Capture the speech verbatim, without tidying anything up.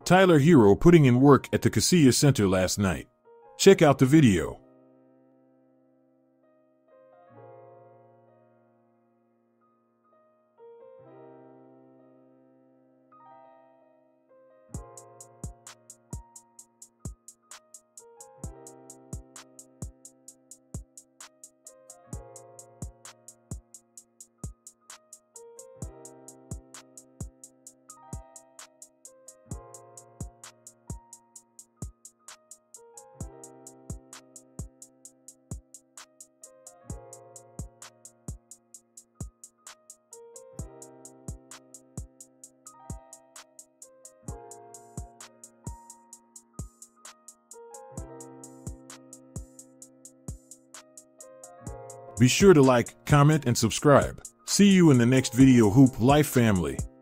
Tyler Herro putting in work at the Kaseya Center last night. Check out the video. Be sure to like, comment, and subscribe. See you in the next video, Hoop Life family.